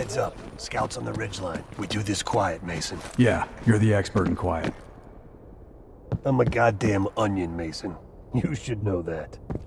Heads up. Scouts on the ridgeline. We do this quiet, Mason. Yeah, you're the expert in quiet. I'm a goddamn onion, Mason. You should know that.